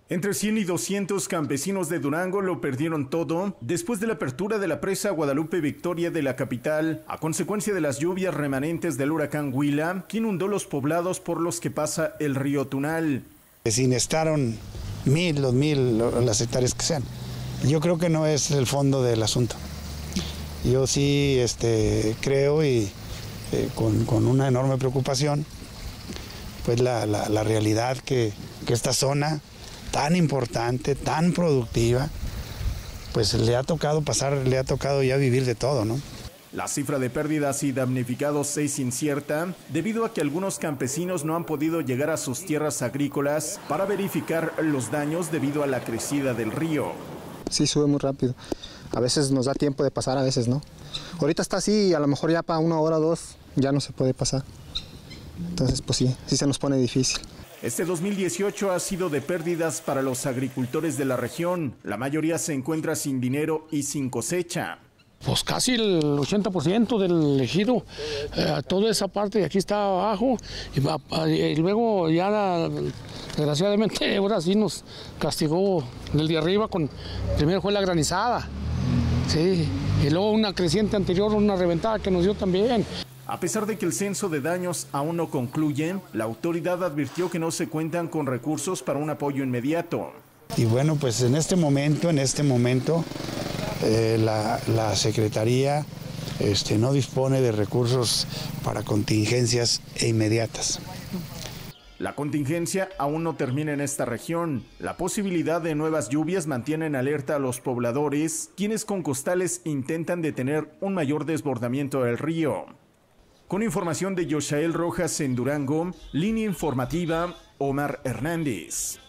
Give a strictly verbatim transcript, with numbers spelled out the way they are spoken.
Entre cien y doscientos campesinos de Durango lo perdieron todo después de la apertura de la presa Guadalupe Victoria de la capital a consecuencia de las lluvias remanentes del huracán Huila, que inundó los poblados por los que pasa el río Tunal. Se inestaron mil, dos mil, las hectáreas que sean. Yo creo que no es el fondo del asunto. Yo sí este, creo y eh, con, con una enorme preocupación, pues la, la, la realidad que, que esta zona tan importante, tan productiva, pues le ha tocado pasar, le ha tocado ya vivir de todo, ¿no? La cifra de pérdidas y damnificados es incierta debido a que algunos campesinos no han podido llegar a sus tierras agrícolas para verificar los daños debido a la crecida del río. Sí, sube muy rápido. A veces nos da tiempo de pasar, a veces no. Ahorita está así y a lo mejor ya para una hora o dos ya no se puede pasar. Entonces, pues sí, sí se nos pone difícil. Este dos mil dieciocho ha sido de pérdidas para los agricultores de la región. La mayoría se encuentra sin dinero y sin cosecha. Pues casi el ochenta por ciento del ejido, eh, toda esa parte de aquí está abajo y, y luego ya desgraciadamente ahora sí nos castigó el de arriba, con primero fue la granizada, sí, y luego una creciente anterior, una reventada que nos dio también. A pesar de que el censo de daños aún no concluye, la autoridad advirtió que no se cuentan con recursos para un apoyo inmediato. Y bueno, pues en este momento, en este momento, eh, la, la Secretaría este, no dispone de recursos para contingencias e inmediatas. La contingencia aún no termina en esta región. La posibilidad de nuevas lluvias mantiene en alerta a los pobladores, quienes con costales intentan detener un mayor desbordamiento del río. Con información de Yoshael Rojas en Durango, línea informativa Omar Hernández.